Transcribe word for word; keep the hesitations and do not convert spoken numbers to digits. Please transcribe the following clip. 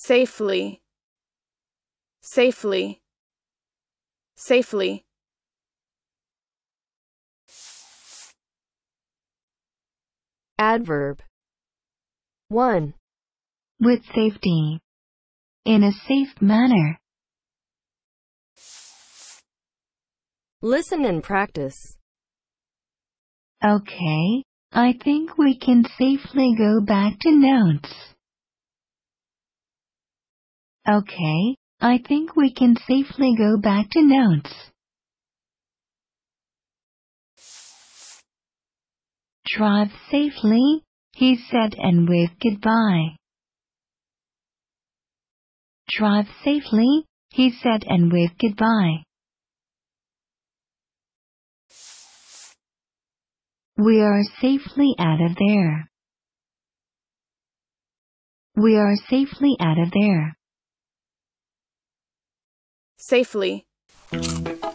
safely, safely, safely. Adverb. one. With safety. In a safe manner. Listen and practice. Okay, I think we can safely go back to notes. Okay, I think we can safely go back to notes. Drive safely, he said and waved goodbye. Drive safely, he said and waved goodbye. We are safely out of there. We are safely out of there. Safely.